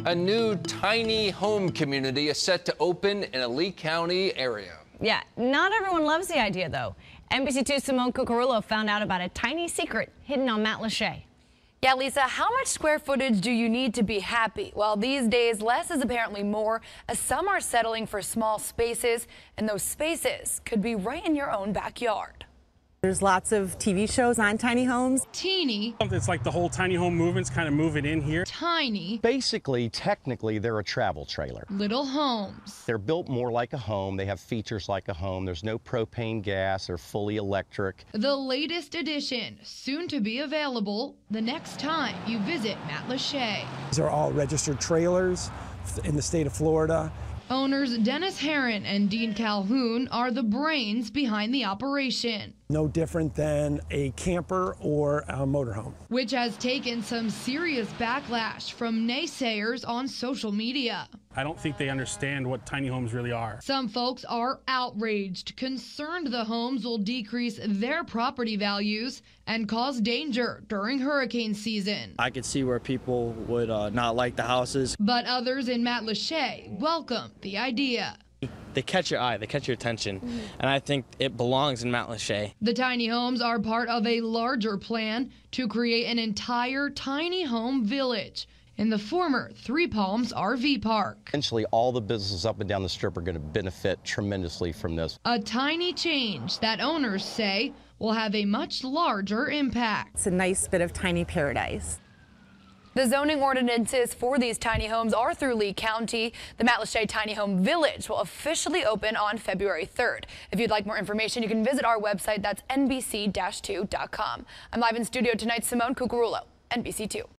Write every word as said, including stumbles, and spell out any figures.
A new tiny home community is set to open in a Lee County area. Yeah, not everyone loves the idea, though. N B C two's Simone Cucurullo found out about a tiny secret hidden on Matlacha. Yeah, Lisa, how much square footage do you need to be happy? Well, these days, less is apparently more, as some are settling for small spaces, and those spaces could be right in your own backyard. There's lots of T V shows on tiny homes. Teeny. It's like the whole tiny home movement's kind of moving in here. Tiny. Basically, technically, they're a travel trailer. Little homes. They're built more like a home. They have features like a home. There's no propane gas. They're fully electric. The latest edition, soon to be available the next time you visit Matlacha. These are all registered trailers in the state of Florida. Owners Dennis Herron and Dean Calhoun are the brains behind the operation. No different than a camper or a motorhome. Which has taken some serious backlash from naysayers on social media. I don't think they understand what tiny homes really are. Some folks are outraged, concerned the homes will decrease their property values and cause danger during hurricane season. I could see where people would uh, not like the houses. But others in Matlacha welcome the idea. They catch your eye, they catch your attention, mm-hmm. and I think it belongs in Matlacha. The tiny homes are part of a larger plan to create an entire tiny home village in the former Three Palms R V park. Eventually, all the businesses up and down the strip are going to benefit tremendously from this. A tiny change that owners say will have a much larger impact. It's a nice bit of tiny paradise. The zoning ordinances for these tiny homes are through Lee County. The Matlacha Tiny Home Village will officially open on February third. If you'd like more information, you can visit our website. That's N B C two dot com. I'm live in studio tonight, Simone Cucurullo, N B C two.